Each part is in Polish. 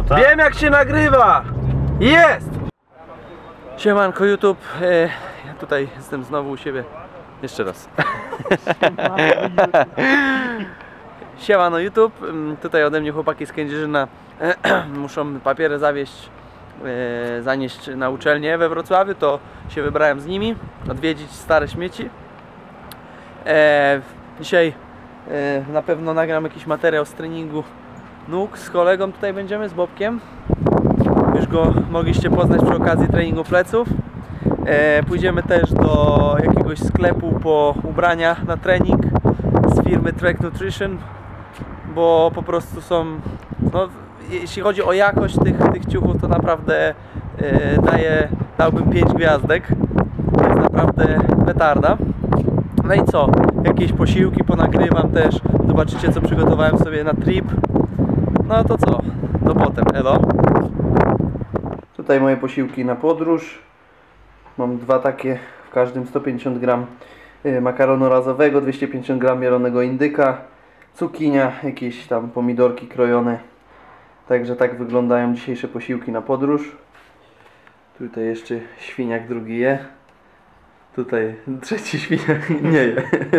tak. Wiem jak się nagrywa! Jest! Siemanko YouTube, ja tutaj jestem znowu u siebie. Jeszcze raz. Siemano YouTube, tutaj ode mnie chłopaki z Kędzierzyna muszą papiery zanieść na uczelnię we Wrocławiu, to się wybrałem z nimi, odwiedzić stare śmieci. Dzisiaj na pewno nagram jakiś materiał z treningu nóg, z kolegą tutaj będziemy, z Bobkiem. Już go mogliście poznać przy okazji treningu pleców. Pójdziemy też do jakiegoś sklepu po ubrania na trening z firmy Track Nutrition, bo po prostu są, no, jeśli chodzi o jakość tych ciuchów, to naprawdę dałbym 5 gwiazdek. Jest naprawdę petarda. No i co? Jakieś posiłki ponagrywam też. Zobaczycie, co przygotowałem sobie na trip. No to co? Do potem, elo. Tutaj moje posiłki na podróż. Mam dwa takie, w każdym 150 gram makaronu razowego, 250 gram mielonego indyka, cukinia, jakieś tam pomidorki krojone. Także tak wyglądają dzisiejsze posiłki na podróż. Tutaj jeszcze świniak drugi je. Tutaj trzeci świniak nie je.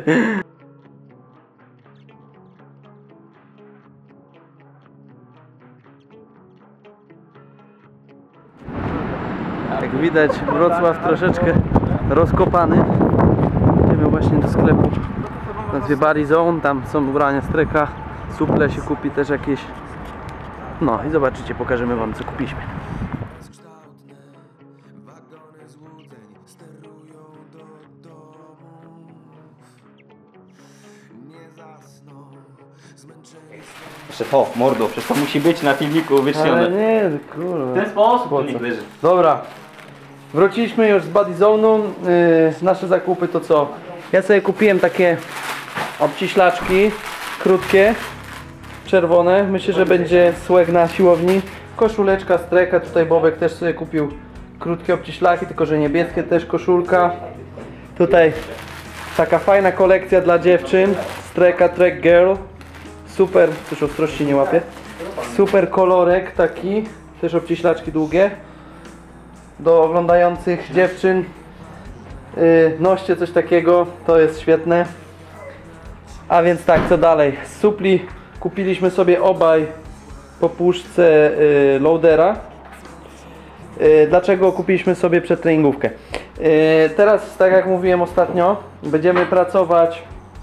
Jak widać, Wrocław troszeczkę rozkopany. Idziemy właśnie do sklepu na nazwie Barizone. Tam są ubrania z Treka, suple się kupi też jakieś. No i zobaczycie, pokażemy wam, co kupiliśmy. O, mordo, przecież to musi być na filmiku wytrzymane. Ale nie, kurwa. W ten sposób filmik leży. Dobra, wróciliśmy już z Badizone'u. Nasze zakupy to co? Ja sobie kupiłem takie obciślaczki krótkie, czerwone. Myślę, że będzie swag na siłowni. Koszuleczka z Treka, tutaj Bobek też sobie kupił krótkie obciślaki, tylko że niebieskie też koszulka. Tutaj taka fajna kolekcja dla dziewczyn z Treka, Trek Girl. Super, też ostrości nie łapie. Super kolorek taki, też obciślaczki długie. Do oglądających dziewczyn. Noście coś takiego, to jest świetne. A więc tak, co dalej? Z supli kupiliśmy sobie obaj po puszce loadera. Dlaczego kupiliśmy sobie przedtreningówkę? Teraz, tak jak mówiłem ostatnio, będziemy pracować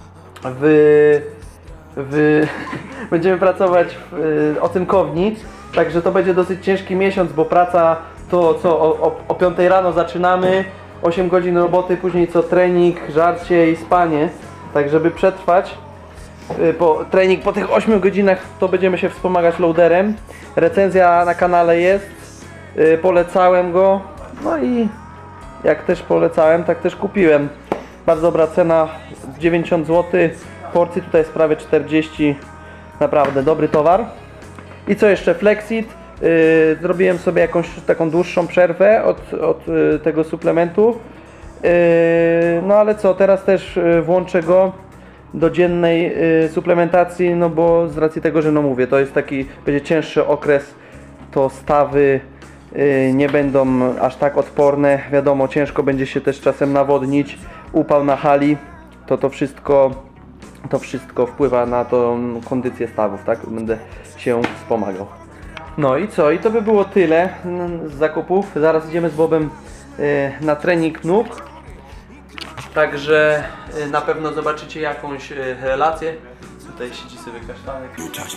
będziemy pracować w ocynkowni, także to będzie dosyć ciężki miesiąc, bo praca to co o 5 rano zaczynamy, 8 godzin roboty, później co trening, żarcie i spanie. Tak żeby przetrwać trening po tych 8 godzinach, to będziemy się wspomagać loaderem. Recenzja na kanale jest, polecałem go, no i jak też polecałem, tak też kupiłem. Bardzo dobra cena, 90 zł, porcji tutaj jest prawie 40, naprawdę dobry towar. I co jeszcze? Flexit. Zrobiłem sobie jakąś taką dłuższą przerwę od tego suplementu. No ale co, teraz też włączę go do dziennej suplementacji, no bo z racji tego, że no mówię, to jest taki, będzie cięższy okres, to stawy nie będą aż tak odporne. Wiadomo, ciężko będzie się też czasem nawodnić, upał na hali, to wszystko wpływa na tą kondycję stawów, tak? Będę się wspomagał. No i co? I to by było tyle z zakupów. Zaraz idziemy z Bobem na trening nóg. Także na pewno zobaczycie jakąś relację. Tutaj siedzi sobie kasztanek.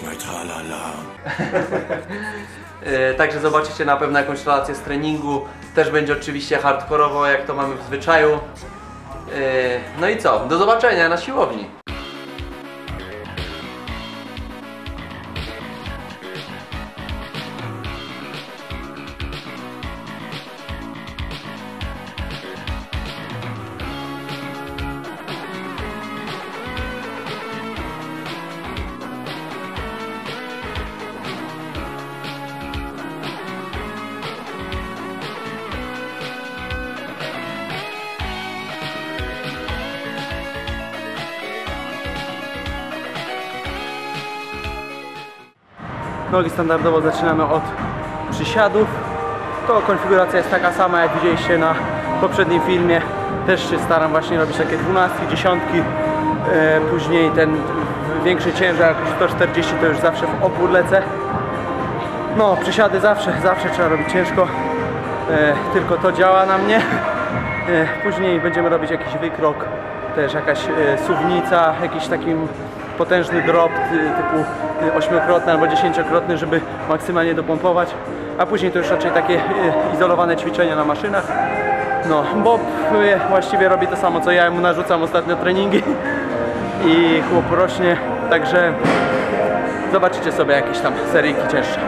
Także zobaczycie na pewno jakąś relację z treningu. Też będzie oczywiście hardkorowo, jak to mamy w zwyczaju. No i co? Do zobaczenia na siłowni. Nogi standardowo zaczynamy od przysiadów. To konfiguracja jest taka sama, jak widzieliście na poprzednim filmie. Też się staram właśnie robić takie 12, 10. Później ten większy ciężar, jak 140, to już zawsze w opór lecę. No, przysiady zawsze trzeba robić ciężko. Tylko to działa na mnie. Później będziemy robić jakiś wykrok, też jakaś suwnica, jakiś taki potężny drop typu 8-krotny albo 10-krotny, żeby maksymalnie dopompować. A później to już raczej takie izolowane ćwiczenia na maszynach. No, Bob właściwie robi to samo co ja, mu narzucam ostatnio treningi i chłop rośnie, także zobaczycie sobie jakieś tam seryjki cięższe.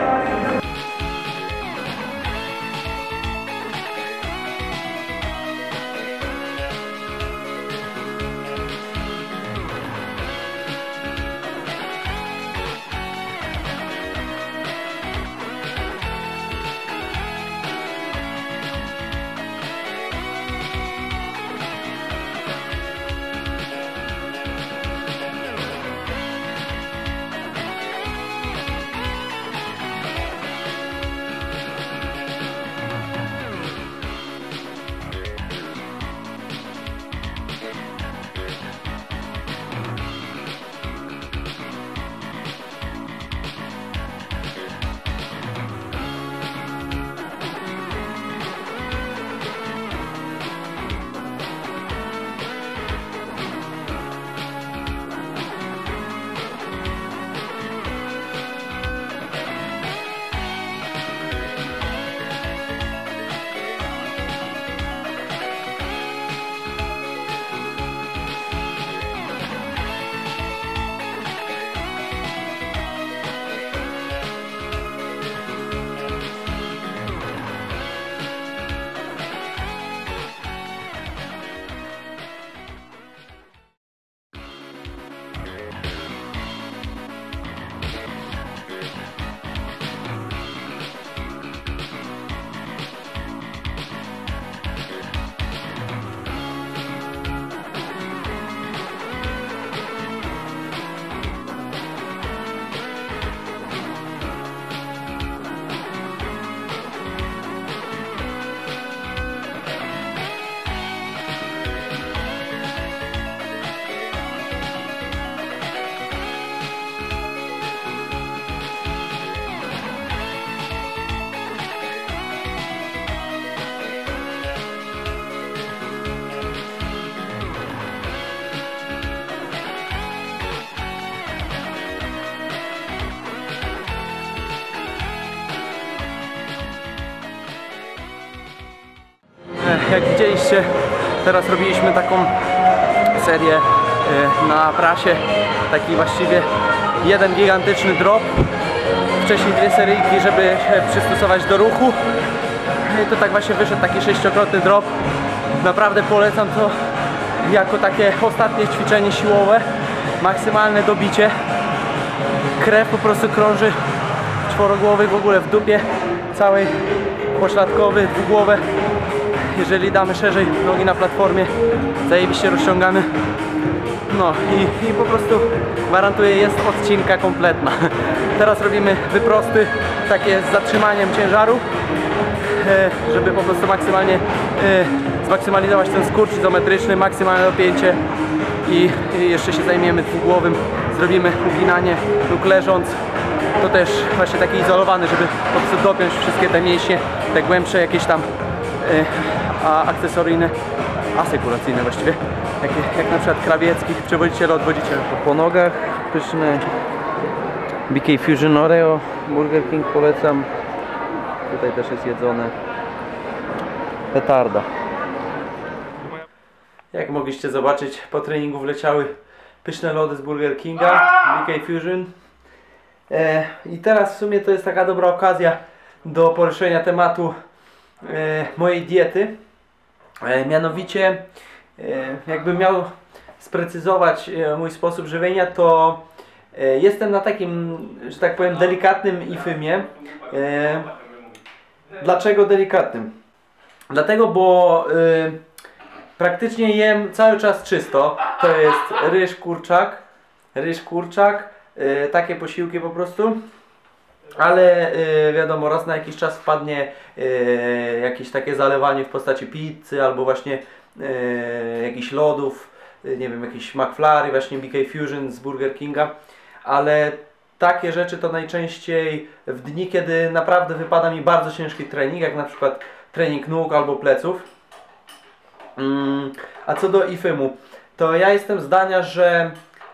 Jak widzieliście, teraz robiliśmy taką serię na prasie, taki właściwie jeden gigantyczny drop, wcześniej dwie seryjki, żeby się przystosować do ruchu. I to tak właśnie wyszedł taki 6-krotny drop. Naprawdę polecam to jako takie ostatnie ćwiczenie siłowe, maksymalne dobicie. Krew po prostu krąży czworogłowy w ogóle w dupie całej, pośladkowy, dwugłowe. Jeżeli damy szerzej nogi na platformie, zajebiście rozciągamy. No i po prostu gwarantuję, jest odcinka kompletna. Teraz robimy wyprosty, takie z zatrzymaniem ciężaru, żeby po prostu maksymalnie zmaksymalizować ten skurcz izometryczny, maksymalne dopięcie i jeszcze się zajmiemy dwugłowym. Zrobimy uginanie nóg leżąc. To też właśnie taki izolowany, żeby po prostu dopiąć wszystkie te mięśnie, te głębsze jakieś tam akcesoryjne, asykulacyjne właściwie, jak na przykład krawiecki, przewodziciele, odwodziciele. Po nogach pyszne BK Fusion Oreo, Burger King polecam. Tutaj też jest jedzone. Petarda. Jak mogliście zobaczyć, po treningu wleciały pyszne lody z Burger Kinga, BK Fusion. I teraz w sumie to jest taka dobra okazja do poruszenia tematu mojej diety. Mianowicie, jakbym miał sprecyzować mój sposób żywienia, to jestem na takim, że tak powiem, delikatnym ifymie. Dlaczego delikatnym? Dlatego, bo praktycznie jem cały czas czysto. To jest ryż, kurczak, takie posiłki po prostu. Ale wiadomo, raz na jakiś czas wpadnie jakieś takie zalewanie w postaci pizzy albo właśnie jakichś lodów, nie wiem, jakiś McFlurry, właśnie BK Fusion z Burger Kinga, ale takie rzeczy to najczęściej w dni, kiedy naprawdę wypada mi bardzo ciężki trening, jak na przykład trening nóg albo pleców. A co do IFIM-u, to ja jestem zdania, że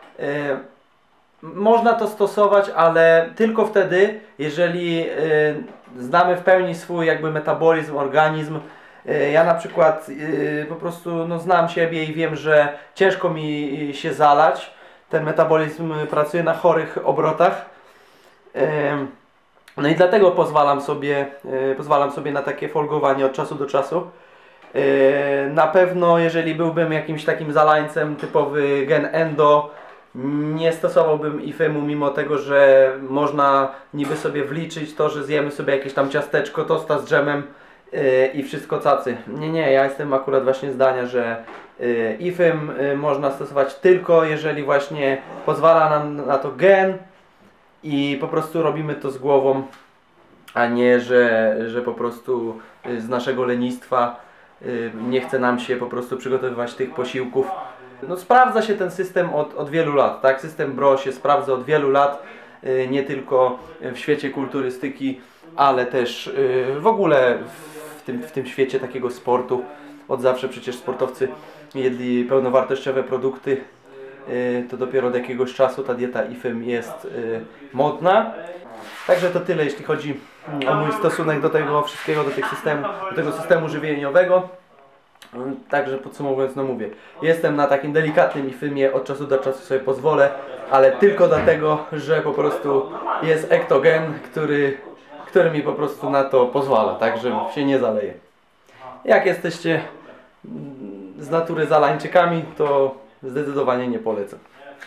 można to stosować, ale tylko wtedy, jeżeli znamy w pełni swój jakby metabolizm, organizm. Ja na przykład po prostu no, znam siebie i wiem, że ciężko mi się zalać. Ten metabolizm pracuje na chorych obrotach. No i dlatego pozwalam sobie na takie folgowanie od czasu do czasu. Na pewno jeżeli byłbym jakimś takim zalańcem typowy gen endo, nie stosowałbym IFIM-u, mimo tego, że można niby sobie wliczyć to, że zjemy sobie jakieś tam ciasteczko, tosta z dżemem i wszystko cacy. Nie, ja jestem akurat właśnie zdania, że IFIM można stosować tylko jeżeli właśnie pozwala nam na to gen i po prostu robimy to z głową, a nie, że po prostu z naszego lenistwa nie chce nam się po prostu przygotowywać tych posiłków. No, sprawdza się ten system od wielu lat, tak? System BRO się sprawdza od wielu lat, nie tylko w świecie kulturystyki, ale też w ogóle w tym świecie takiego sportu. Od zawsze przecież sportowcy jedli pełnowartościowe produkty, to dopiero od jakiegoś czasu ta dieta IFIM jest modna. Także to tyle, jeśli chodzi o mój stosunek do tego wszystkiego, do tego systemu żywieniowego. Także podsumowując, no mówię, jestem na takim delikatnym IFIM-ie, od czasu do czasu sobie pozwolę, ale tylko dlatego, że po prostu jest ektogen, który mi po prostu na to pozwala, tak, że się nie zaleje. Jak jesteście z natury zalańczykami, to zdecydowanie nie polecam.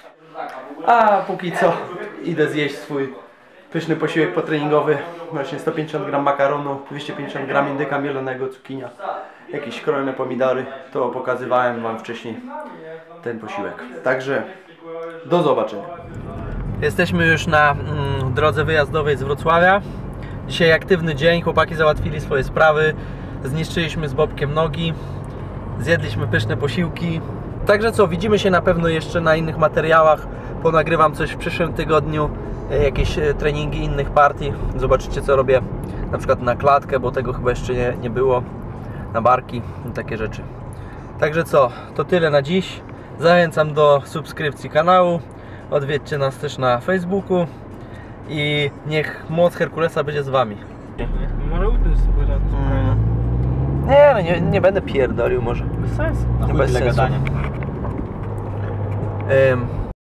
A póki co idę zjeść swój pyszny posiłek potreningowy, właśnie 150 g makaronu, 250 g indyka mielonego, cukinia, jakieś krojone pomidory. To pokazywałem wam wcześniej ten posiłek. Także do zobaczenia. Jesteśmy już na drodze wyjazdowej z Wrocławia. Dzisiaj aktywny dzień, chłopaki załatwili swoje sprawy, zniszczyliśmy z Bobkiem nogi, zjedliśmy pyszne posiłki. Także co, widzimy się na pewno jeszcze na innych materiałach. Ponagrywam coś w przyszłym tygodniu, jakieś treningi innych partii. Zobaczycie, co robię na przykład na klatkę, bo tego chyba jeszcze nie było, na barki i takie rzeczy. Także co, to tyle na dziś. Zachęcam do subskrypcji kanału. Odwiedźcie nas też na Facebooku i niech moc Herkulesa będzie z wami. Nie będę pierdolił może. Bez sensu. Bez sensu.